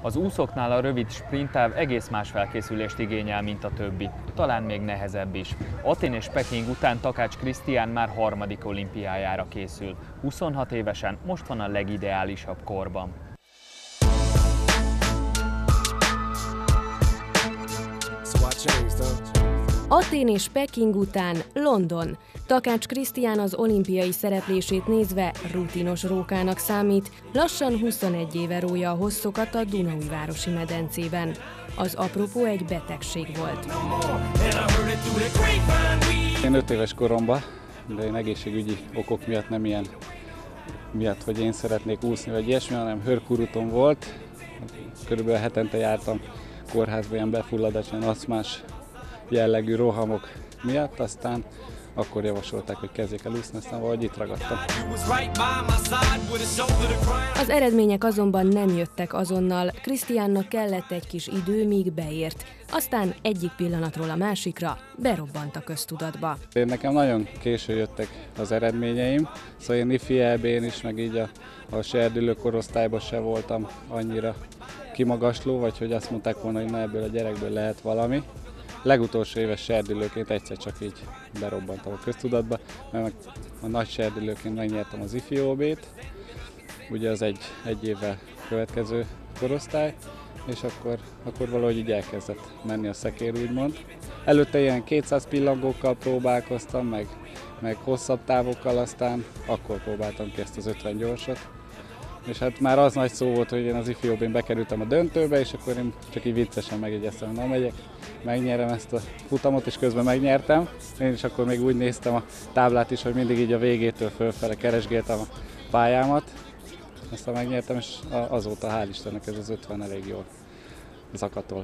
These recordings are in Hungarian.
Az úszóknál a rövid sprinttáv egész más felkészülést igényel, mint a többi. Talán még nehezebb is. Atén és Peking után Takács Krisztián már harmadik olimpiájára készül. 26 évesen most van a legideálisabb korban. Atén és Peking után London. Takács Krisztián az olimpiai szereplését nézve rutinos rókának számít, lassan 21 éve rója a hosszokat a Dunaújvárosi medencében. Az apropó egy betegség volt. Én 5 éves koromban, de én egészségügyi okok miatt nem ilyen miatt, hogy én szeretnék úszni vagy ilyesmi, hanem hőrkurutom volt. Körülbelül hetente jártam kórházba ilyen befulladás, ilyen asztmás jellegű rohamok miatt, aztán akkor javasolták, hogy kezdjék el úszni, aztán valahogy itt ragadtam. Az eredmények azonban nem jöttek azonnal, Krisztiánnak kellett egy kis idő, míg beért. Aztán egyik pillanatról a másikra berobbant a köztudatba. Nekem nagyon késő jöttek az eredményeim, szóval én ifi EB-n is, meg így a serdülő korosztályban se voltam annyira kimagasló, vagy hogy azt mondták volna, hogy na, ebből a gyerekből lehet valami. Legutolsó éves serdülőként egyszer csak így berobbantam a köztudatba, mert a nagy serdülőként megnyertem az ifi OB-t, ugye az egy évvel következő korosztály, és akkor valahogy így elkezdett menni a szekér, úgymond. Előtte ilyen 200 pillangókkal próbálkoztam, meg hosszabb távokkal, aztán akkor próbáltam ki ezt az 50 gyorsat. És hát már az nagy szó volt, hogy én az ifi OB-n bekerültem a döntőbe, és akkor én csak így viccesen megjegyeztem, hogy na megyek, megnyerem ezt a futamot, és közben megnyertem. Én is akkor még úgy néztem a táblát is, hogy mindig így a végétől fölfele keresgéltem a pályámat. Aztán megnyertem, és azóta hál' Istennek ez az 50 elég jól zakatol.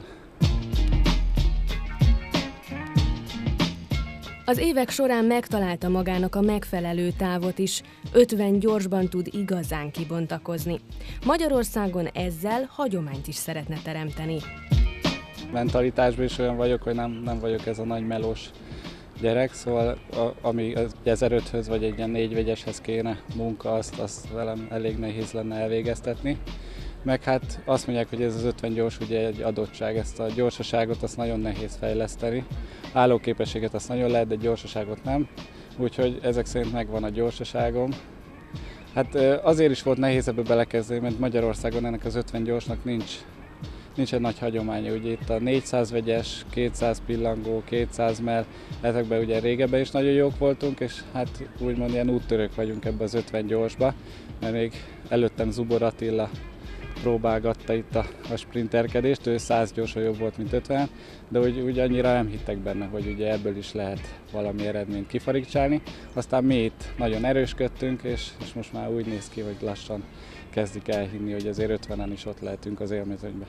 Az évek során megtalálta magának a megfelelő távot is, 50 gyorsban tud igazán kibontakozni. Magyarországon ezzel hagyományt is szeretne teremteni. Mentalitásban is olyan vagyok, hogy nem vagyok ez a nagy melós gyerek, szóval ami 1005-höz vagy egy ilyen 4 vegyeshez kéne munka, azt velem elég nehéz lenne elvégeztetni. Meg hát azt mondják, hogy ez az 50 gyors ugye egy adottság, ezt a gyorsaságot azt nagyon nehéz fejleszteni. Állóképességet azt nagyon lehet, de gyorsaságot nem, úgyhogy ezek szerint megvan a gyorsaságom. Hát azért is volt nehéz ebbe belekezdeni, mert Magyarországon ennek az 50 gyorsnak nincs egy nagy hagyománya. Ugye itt a 400 vegyes, 200 pillangó, 200 mell, ezekben ugye régebben is nagyon jók voltunk, és hát úgymond ilyen úttörők vagyunk ebbe az 50 gyorsba, mert még előttem Zubor Attila próbálgatta itt a sprinterkedést, ő 100 gyorsan jobb volt, mint 50, de úgy annyira nem hittek benne, hogy ugye ebből is lehet valami eredményt kifarigcsálni. Aztán mi itt nagyon erősködtünk, és most már úgy néz ki, hogy lassan kezdik elhinni, hogy azért 50-en is ott lehetünk az élmezőnyben.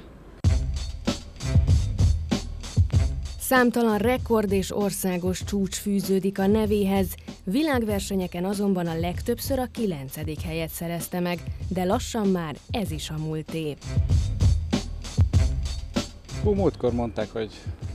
Számtalan rekord és országos csúcs fűződik a nevéhez, világversenyeken azonban a legtöbbször a 9. helyet szerezte meg, de lassan már ez is a múlté. Múltkor mondták, hogy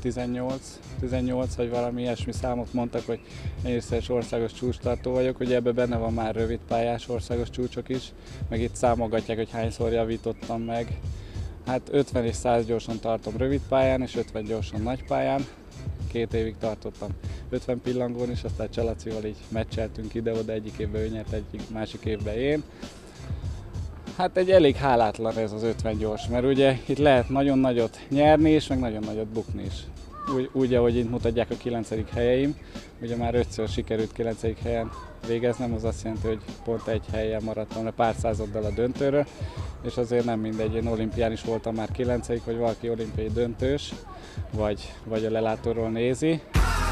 18 vagy valami ilyesmi számot mondtak, hogy én is országos csúcstartó vagyok, ugye ebben benne van már rövidpályás országos csúcsok is, meg itt számogatják, hogy hányszor javítottam meg. Hát 50 és 100 gyorsan tartom rövidpályán, és 50 gyorsan nagypályán. 2 évig tartottam 50 pillangón is, aztán Csalacival így meccseltünk ide-oda, egyik évben ő nyert, másik évben én. Hát egy elég hálátlan ez az 50 gyors, mert ugye itt lehet nagyon nagyot nyerni is, meg nagyon nagyot bukni is. Úgy, ahogy itt mutatják a 9. helyeim, ugye már 5-ször sikerült 9. helyen végeznem, az azt jelenti, hogy pont egy helyen maradtam le pár századdal a döntőről, és azért nem mindegy, én olimpián is voltam már 9., hogy valaki olimpiai döntős, vagy a lelátóról nézi.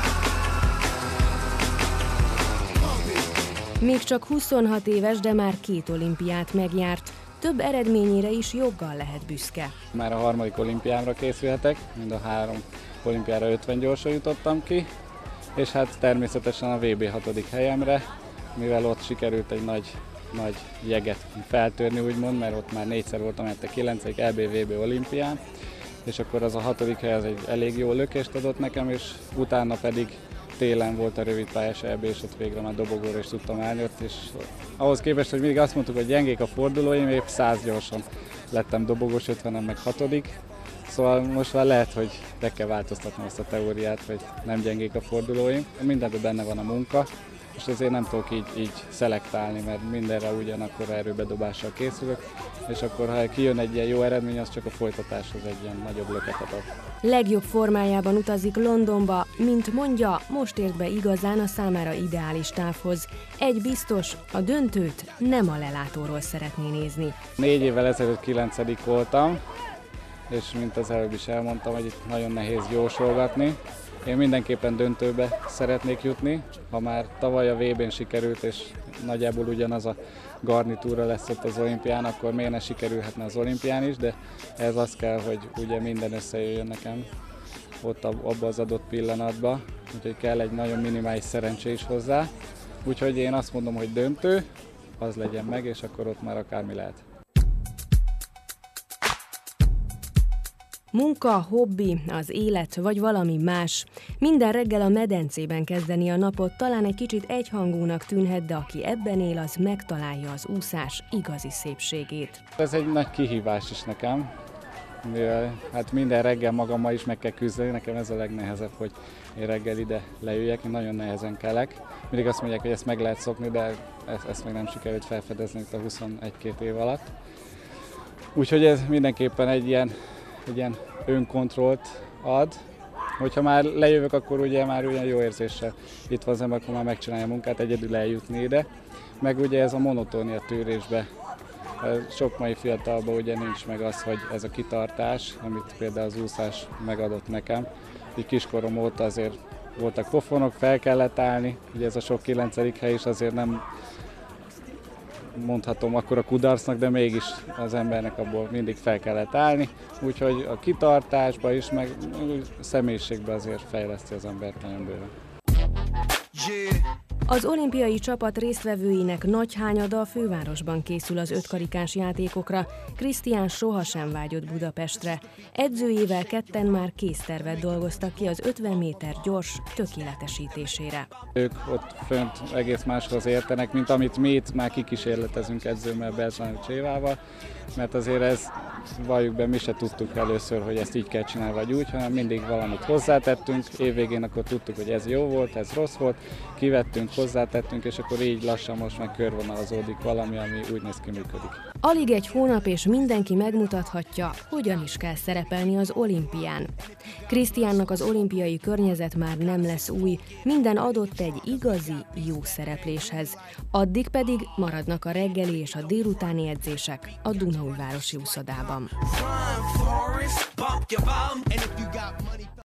Még csak 26 éves, de már 2 olimpiát megjárt. Több eredményére is joggal lehet büszke. Már a 3. olimpiámra készülhetek, mind a 3 olimpiára 50 gyorsan jutottam ki, és hát természetesen a VB 6. helyemre, mivel ott sikerült egy nagy jeget feltörni, úgymond, mert ott már 4-szer voltam a 9. EB, VB olimpián, és akkor az a 6. hely az egy elég jó lökést adott nekem, és utána pedig télen volt a rövidpályás EB, és ott végre már dobogóra is tudtam állni ott, és ahhoz képest, hogy mindig azt mondtuk, hogy gyengék a fordulóim, épp 100 gyorsan lettem dobogós 50-en meg 6. Szóval most már lehet, hogy be kell változtatnom azt a teóriát, hogy nem gyengék a fordulóim. Mindenben benne van a munka, és azért nem tudok így szelektálni, mert mindenre ugyanakkor erőbedobással készülök, és akkor ha kijön egy ilyen jó eredmény, az csak a folytatáshoz egy ilyen nagyobb löket ad. Legjobb formájában utazik Londonba, mint mondja, most ért be igazán a számára ideális távhoz. Egy biztos, a döntőt nem a lelátóról szeretné nézni. 4 évvel ezelőtt 9. voltam, és mint az előbb is elmondtam, hogy itt nagyon nehéz jósolgatni. Én mindenképpen döntőbe szeretnék jutni, ha már tavaly a VB-n sikerült, és nagyjából ugyanaz a garnitúra lesz ott az olimpián, akkor miért ne sikerülhetne az olimpián is, de ez az kell, hogy ugye minden összejöjjön nekem ott abba az adott pillanatban, úgyhogy kell egy nagyon minimális szerencsé is hozzá. Úgyhogy én azt mondom, hogy döntő, az legyen meg, és akkor ott már akármi lehet. Munka, hobbi, az élet vagy valami más. Minden reggel a medencében kezdeni a napot talán egy kicsit egyhangúnak tűnhet, de aki ebben él, az megtalálja az úszás igazi szépségét. Ez egy nagy kihívás is nekem, mivel hát minden reggel magammal is meg kell küzdeni, nekem ez a legnehezebb, hogy én reggel ide leüljek, én nagyon nehezen kelek. Mindig azt mondják, hogy ezt meg lehet szokni, de ezt még nem sikerült felfedezni itt a 21-2 év alatt. Úgyhogy ez mindenképpen egy ilyen önkontrollt ad. Hogyha már lejövök, akkor ugye már olyan jó érzéssel itt van az ember, akkor már megcsinálja a munkát, egyedül eljutni ide. Meg ugye ez a monotónia tűrésbe. Sok mai fiatalban ugye nincs meg az, hogy ez a kitartás, amit például az úszás megadott nekem. Így kiskorom óta azért voltak pofonok, fel kellett állni, ugye ez a sok 9. hely is azért nem mondhatom akkora kudarcnak, de mégis az embernek abból mindig fel kellett állni, úgyhogy a kitartásba is, meg a személyiségbe azért fejleszti az embert nagyon bőven. Az olimpiai csapat résztvevőinek nagy hányada a fővárosban készül az 5 karikás játékokra. Krisztián sohasem vágyott Budapestre. Edzőjével ketten már késztervet dolgoztak ki az 50 méter gyors tökéletesítésére. Ők ott fönt egész máshoz értenek, mint amit mi itt már kikísérletezünk edzőmmel, Beltrán Csévával, mert azért ez, valljuk be, mi se tudtuk először, hogy ezt így kell csinálni vagy úgy, hanem mindig valamit hozzátettünk, évvégén akkor tudtuk, hogy ez jó volt, ez rossz volt, kivettünk, hozzátettünk, és akkor így lassan most már körvonalazódik valami, ami úgy néz ki, működik. Alig egy hónap, és mindenki megmutathatja, hogyan is kell szerepelni az olimpián. Krisztiánnak az olimpiai környezet már nem lesz új, minden adott egy igazi, jó szerepléshez. Addig pedig maradnak a reggeli és a délutáni edzések a Dunaújvárosi úszodában.